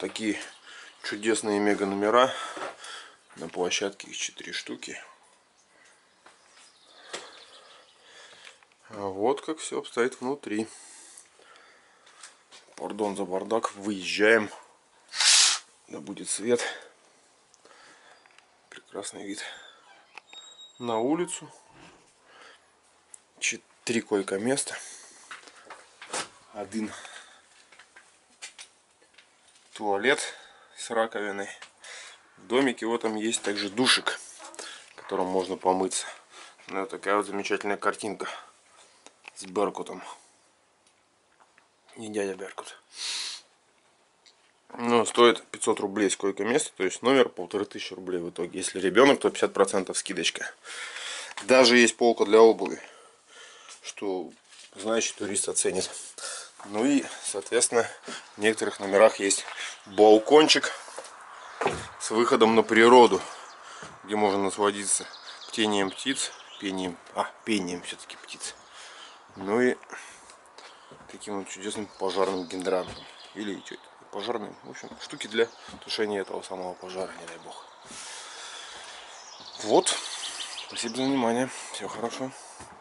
такие чудесные мега номера. На площадке их 4 штуки. А вот как все обстоит внутри. Пардон за бардак. Выезжаем. Да будет свет. Прекрасный вид на улицу. 3 койко-места. 1 туалет с раковиной. В домике вот там есть также душик, в котором можно помыться. Ну, такая вот замечательная картинка с Беркутом. Не дядя Беркут. Ну, стоит 500 рублей с койко-место, то есть номер 1500 рублей в итоге. Если ребенок, то 50% скидочка. Даже есть полка для обуви, что значит турист оценит. Ну и, соответственно, в некоторых номерах есть балкончик с выходом на природу, где можно насладиться птением птиц, пением все-таки птиц. Ну и таким вот чудесным пожарным гидрантом. Или что-то пожарным. В общем, штуки для тушения этого самого пожара, не дай бог. Вот. Спасибо за внимание. Всего хорошего.